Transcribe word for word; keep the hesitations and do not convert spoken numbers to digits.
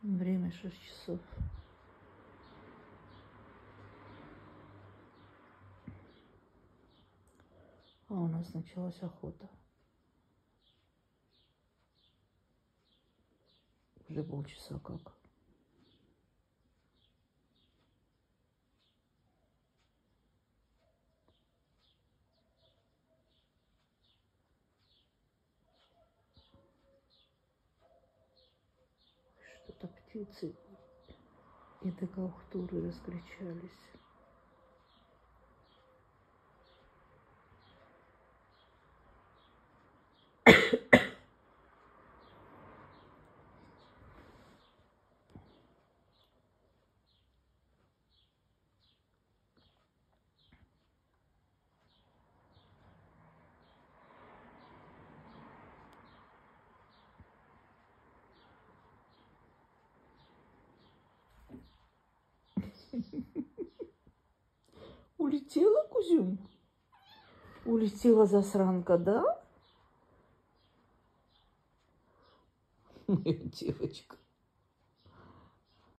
Время шесть часов. А у нас началась охота. Уже полчаса как. Что-то птицы и до каухтуры раскричались. Улетела, Кузюм? Улетела засранка, да? Моя девочка.